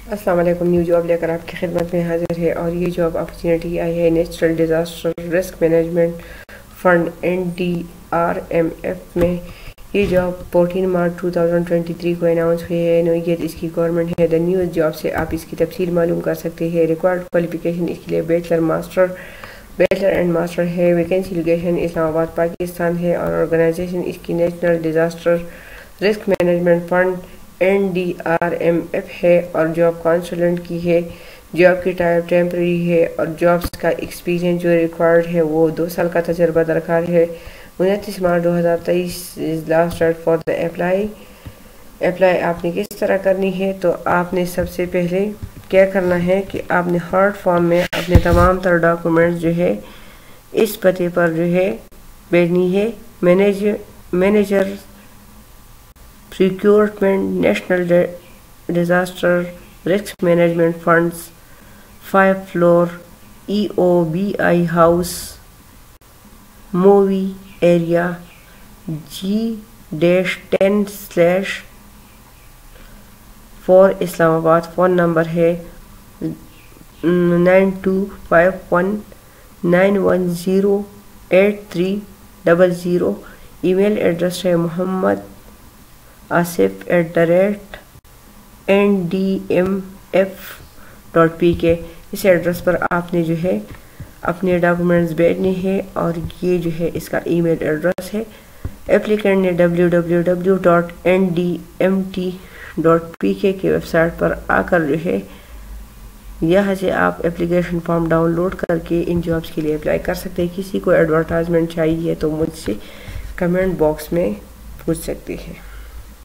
السلام علیکم. New job لے کر آپ کی خدمت میں حاضر ہے اور یہ جاب اپرچونیٹی آئی ہے natural disaster risk management fund NDRMF میں. یہ جاب 14 مارچ 2023 کو اناؤنس ہوئی ہے. نوعیت اس کی گورنمنٹ ہے. دا نیوز جاب سے آپ اس کی تفصیل معلوم کر سکتے ہیں. ریکوائرڈ کوالیفیکیشن اس کے لیے بیچلر اینڈ ماسٹر ہے. Vacancy location Islamabad Pakistan ہے اور آرگنائزیشن اس کی national disaster risk management fund NDRMF ہے اور جاب کانسلٹنٹ کی ہے. جاب کی ٹائپ ٹیمپرری ہے اور جابس کا ایکسپیرینس جو ریکوائرڈ ہے وہ 2 سال کا تجربہ درکار ہے. 29 March 2023 is last date for the apply. آپ نے کس طرح کرنی ہے تو آپ نے سب سے پہلے کیا کرنا ہے کہ آپ نے ہارڈ فارم میں اپنے تمام تر ڈاکومنٹس جو ہے اس پتے پر جو ہے بھیجنی ہے. Manager procurement national disaster risk management funds 5 floor EOBI house mauve area G-10/4 Islamabad. Phone number ہے 9251910830. ای میل ایڈریس ہے muhammad@ndmf.pk. اس ایڈریس پر آپ نے جو ہے اپنے ڈاکومنٹس بھیجنے ہیں اور یہ جو ہے اس کا ای میل ایڈریس ہے. اپلیکینٹ نے www.ndmt.pk کی ویب سائٹ پر آ کر جو ہے یہاں سے آپ اپلیکیشن فارم ڈاؤن لوڈ کر کے ان جابس کے لیے اپلائی کر سکتے ہیں. کسی کو ایڈورٹائزمنٹ چاہیے تو مجھ سے کمنٹ باکس میں پوچھ سکتے ہیں.